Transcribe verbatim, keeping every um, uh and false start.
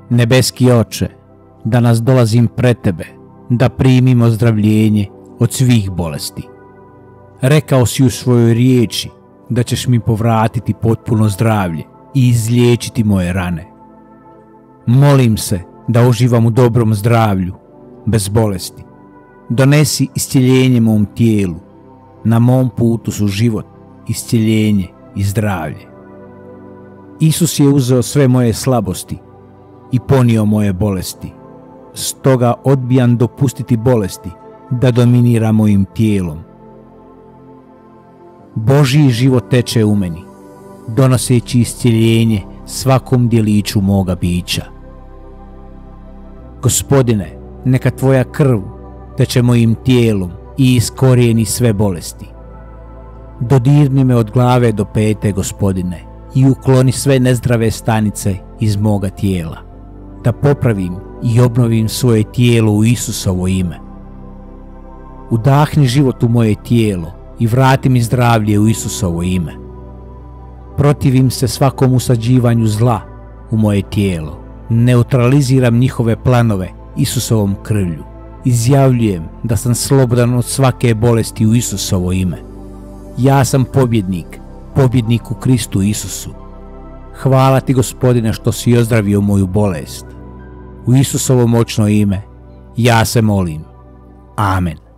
Nebeski Oče, danas dolazim pred Tebe da primim ozdravljenje od svih bolesti. Rekao si u svojoj riječi da ćeš mi povratiti potpuno zdravlje i izliječiti moje rane. Molim se da uživam u dobrom zdravlju, bez bolesti. Donesi iscjeljenje mom tijelu. Na mom putu su život, iscjeljenje i zdravlje. Isus je uzeo sve moje slabosti i ponio moje bolesti. Stoga odbijam dopustiti bolesti da dominira mojim tijelom. Božji život teče u meni, donoseći iscjeljenje svakom djeliću moga bića. Gospodine, neka Tvoja krv teče mojim tijelom i iskorijeni sve bolesti. Dodirni me od glave do pete, Gospodine, i ukloni sve nezdrave stanice iz moga tijela, da popravim i obnovim svoje tijelo u Isusovo ime. Udahni život u moje tijelo i vrati mi zdravlje u Isusovo ime. Protivim se svakom usađivanju zla u moje tijelo. Neutraliziram njihove planove Isusovom krvlju. Izjavljujem da sam slobodan od svake bolesti u Isusovo ime. Ja sam pobjednik, pobjednik u Kristu Isusu. Hvala Ti, Gospodine, što si ozdravio moju bolest. U Isusovo moćno ime ja se molim. Amen.